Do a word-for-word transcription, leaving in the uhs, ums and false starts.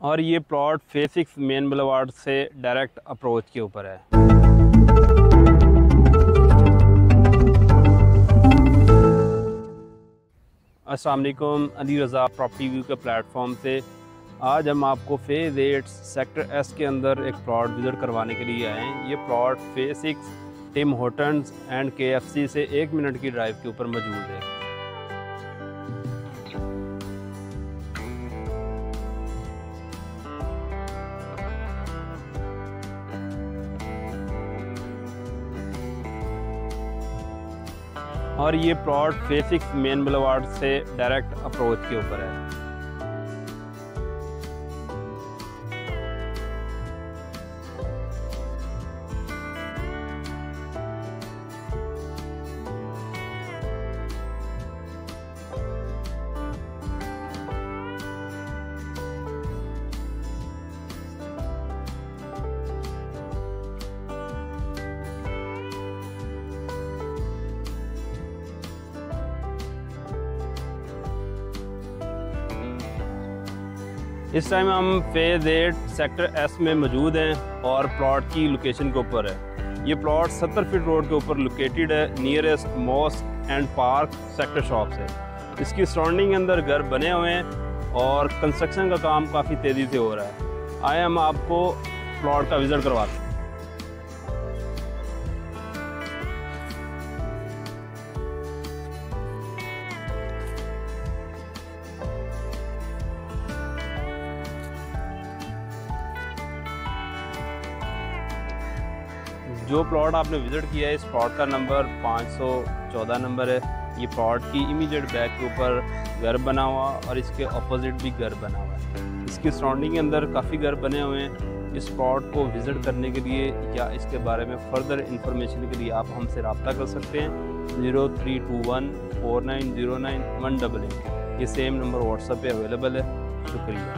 और ये plot phase six main boulevard से डायरेक्ट अप्रोच के ऊपर है। अस्सलाम वालेकुम, अली रज़ा प्रॉपर्टी व्यू के प्लेटफॉर्म से आज हम आपको फेज़ एट सेक्टर एस के अंदर एक प्लॉट विज़िट करवाने के लिए आए हैं। ये plot phase six Tim Hortons and K F C से एक मिनट की ड्राइव के ऊपर मौजूद है। और ये plot phase six main boulevard से डायरेक्ट अप्रोच के ऊपर है। इस टाइम हम फेज एट सेक्टर एस में मौजूद हैं और प्लॉट की लोकेशन के ऊपर है। ये प्लॉट सत्तर फीट रोड के ऊपर लोकेटेड है, nearest mosque and park sector shop से। इसकी सराउंडिंग के अंदर घर बने हुए हैं और कंस्ट्रक्शन का काम काफ़ी तेज़ी से हो रहा है। आए हम आपको प्लॉट का विज़िट करवाते हैं। जो प्लॉट आपने विज़िट किया है, इस प्लॉट का नंबर पाँच सौ चौदह नंबर है। ये प्लॉट की इमीडिएट बैक के ऊपर घर बना हुआ और इसके ऑपोजिट भी घर बना हुआ है। इसकी सराउंडिंग के अंदर काफ़ी घर बने हुए हैं। इस प्लॉट को विज़िट करने के लिए या इसके बारे में फ़र्दर इंफॉर्मेशन के लिए आप हमसे रब्ता कर सकते हैं। Zero three two one four nine zero nine one double eight ये सेम नंबर व्हाट्सएप पे अवेलेबल है। शुक्रिया।